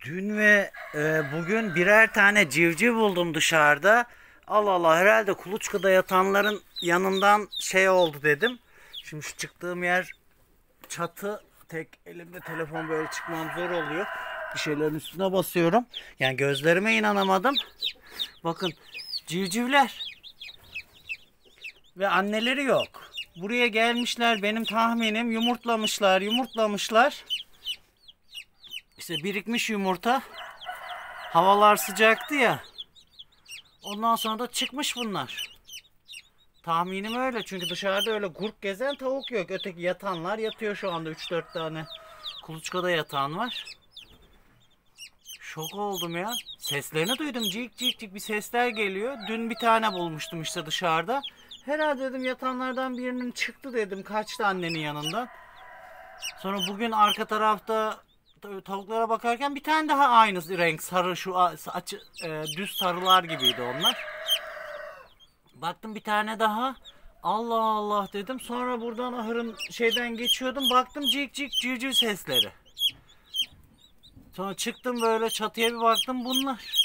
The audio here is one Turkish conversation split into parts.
Dün ve bugün birer tane civciv buldum dışarıda. Allah Allah, herhalde kuluçkada yatanların yanından şey oldu dedim. Şimdi şu çıktığım yer çatı. Tek elimde telefon, böyle çıkmam zor oluyor. Bir şeylerin üstüne basıyorum. Yani gözlerime inanamadım. Bakın, civcivler. Ve anneleri yok. Buraya gelmişler, benim tahminim yumurtlamışlar. İşte birikmiş yumurta. Havalar sıcaktı ya. Ondan sonra da çıkmış bunlar. Tahminim öyle, çünkü dışarıda öyle gurk gezen tavuk yok. Öteki yatanlar yatıyor şu anda, 3-4 tane kuluçkada yatan var. Şok oldum ya. Seslerini duydum, cik cik cik bir sesler geliyor. Dün bir tane bulmuştum işte dışarıda. Herhalde dedim yatanlardan birinin çıktı dedim, kaçtı annenin yanından. Sonra bugün arka tarafta tavuklara bakarken bir tane daha aynı renk, sarı, şu açı, düz sarılar gibiydi onlar. Baktım bir tane daha. Allah Allah dedim. Sonra buradan ahırın şeyden geçiyordum. Baktım cik cik civciv sesleri. Sonra çıktım böyle çatıya bir baktım, bunlar.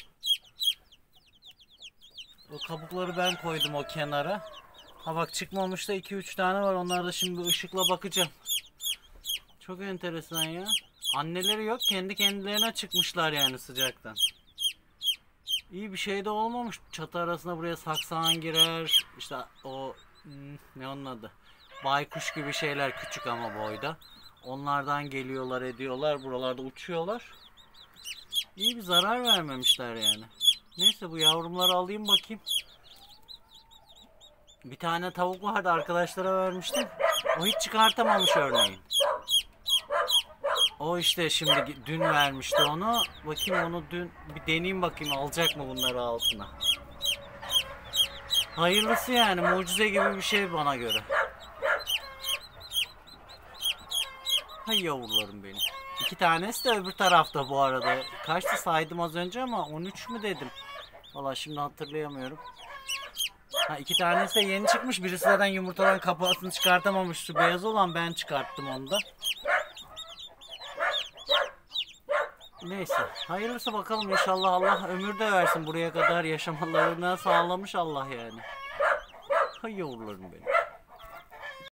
O kabukları ben koydum o kenara. Ha bak, çıkmamış da 2-3 tane var. Onları da şimdi bir ışıkla bakacağım. Çok enteresan ya. Anneleri yok. Kendi kendilerine çıkmışlar yani sıcaktan. İyi bir şey de olmamış. Çatı arasına buraya saksan girer. İşte o ne onun adı? Baykuş gibi şeyler, küçük ama boyda. Onlardan geliyorlar ediyorlar. Buralarda uçuyorlar. İyi bir zarar vermemişler yani. Neyse, bu yavrumları alayım bakayım. Bir tane tavuk vardı, arkadaşlara vermiştim. O hiç çıkartamamış örneğin. O işte şimdi dün vermişti onu. Bakayım, onu dün bir deneyeyim bakayım, alacak mı bunları altına. Hayırlısı yani, mucize gibi bir şey bana göre. Hay yavrularım benim. 2 tanesi de öbür tarafta bu arada. Kaçtı saydım az önce ama 13 mü dedim. Valla şimdi hatırlayamıyorum. Ha, 2 tanesi de yeni çıkmış. Birisi zaten yumurtadan kapağını çıkartamamış. Şu beyaz olan, ben çıkarttım onu da. Neyse, hayırlısı bakalım, inşallah Allah ömür de versin, buraya kadar yaşamalarını sağlamış Allah yani. Hay yavrularım benim.